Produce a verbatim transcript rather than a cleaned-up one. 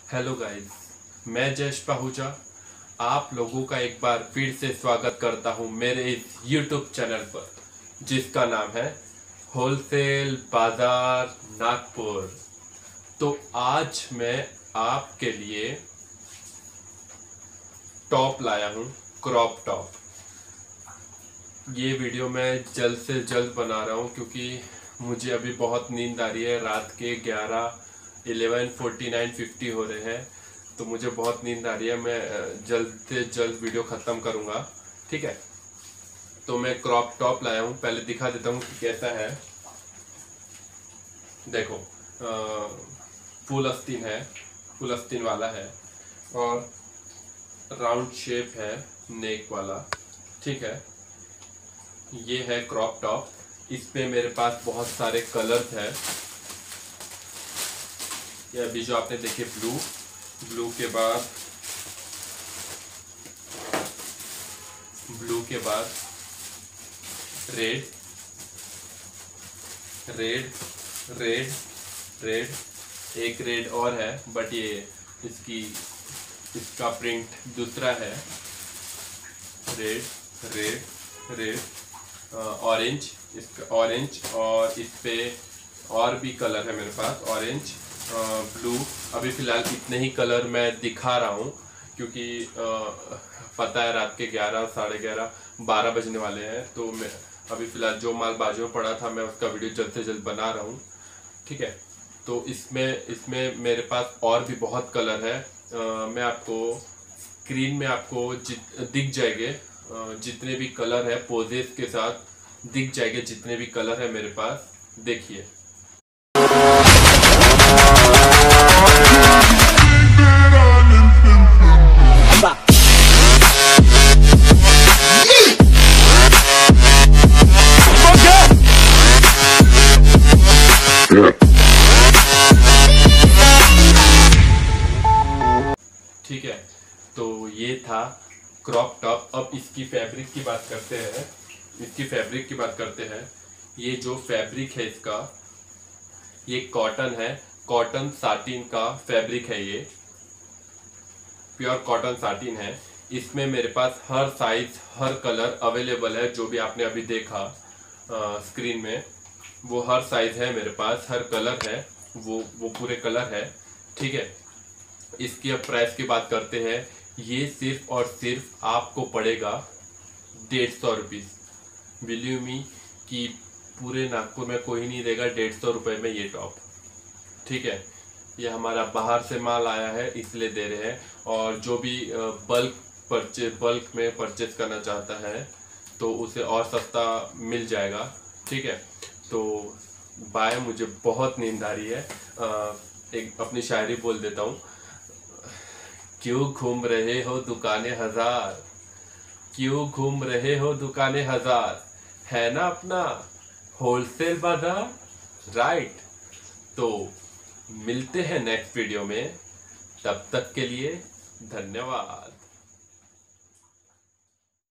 Hello guys, मैं जयेश पाहुजा आप लोगों का एक बार फिर से स्वागत करता हूं मेरे इस यूट्यूब चैनल पर जिसका नाम है होलसेल बाजार नागपुर। तो आज मैं आपके लिए टॉप लाया हूं, क्रॉप टॉप। ये वीडियो मैं जल्द से जल्द बना रहा हूं क्योंकि मुझे अभी बहुत नींद आ रही है। रात के ग्यारह इलेवन फोर्टी नाइन फिफ्टी हो रहे हैं, तो मुझे बहुत नींद आ रही है। मैं जल्द से जल्द वीडियो ख़त्म करूँगा, ठीक है। तो मैं क्रॉप टॉप लाया हूँ, पहले दिखा देता हूँ कि कैसा है। देखो, फुल आस्तीन है, फुल आस्तीन वाला है और राउंड शेप है नेक वाला, ठीक है। ये है क्रॉप टॉप। इस पे मेरे पास बहुत सारे कलर्स हैं। ये अभी जो आपने देखे ब्लू, ब्लू के बाद ब्लू के बाद रेड, रेड रेड रेड एक रेड और है, बट ये इसकी इसका प्रिंट दूसरा है। रेड रेड रेड ऑरेंज, इसका ऑरेंज, और इस पे और भी कलर है मेरे पास, ऑरेंज, ब्लू। अभी फ़िलहाल इतने ही कलर मैं दिखा रहा हूँ क्योंकि आ, पता है रात के ग्यारह साढ़े ग्यारह बारह बजने वाले हैं। तो मैं अभी फ़िलहाल जो माल बाजू में पड़ा था मैं उसका वीडियो जल्द से जल्द बना रहा हूँ, ठीक है। तो इसमें इसमें मेरे पास और भी बहुत कलर है। आ, मैं आपको स्क्रीन में आपको दिख जाएंगे जितने भी कलर है, पोजेस के साथ दिख जाएंगे जितने भी कलर है मेरे पास। देखिए, ठीक है। तो ये था क्रॉप टॉप। अब इसकी फैब्रिक की बात करते हैं इसकी फैब्रिक की बात करते हैं। ये जो फैब्रिक है इसका, ये कॉटन है, कॉटन साटिन का फैब्रिक है। ये प्योर कॉटन साटिन है। इसमें मेरे पास हर साइज हर कलर अवेलेबल है। जो भी आपने अभी देखा आ, स्क्रीन में, वो हर साइज है मेरे पास, हर कलर है, वो वो पूरे कलर है, ठीक है। इसकी अब प्राइस की बात करते हैं। ये सिर्फ और सिर्फ आपको पड़ेगा डेढ़ सौ रुपीज़। बिलीव मी कि पूरे नागपुर में कोई नहीं देगा डेढ़ सौ रुपये में ये टॉप, ठीक है। ये हमारा बाहर से माल आया है इसलिए दे रहे हैं। और जो भी बल्क परचेज बल्क में परचेज करना चाहता है तो उसे और सस्ता मिल जाएगा, ठीक है। तो बाय, मुझे बहुत नींद आ रही है। आ, एक अपनी शायरी बोल देता हूँ। क्यों घूम रहे हो दुकानें हजार, क्यों घूम रहे हो दुकानें हजार, है ना अपना होलसेल बाजार, राइट। तो मिलते हैं नेक्स्ट वीडियो में, तब तक के लिए धन्यवाद।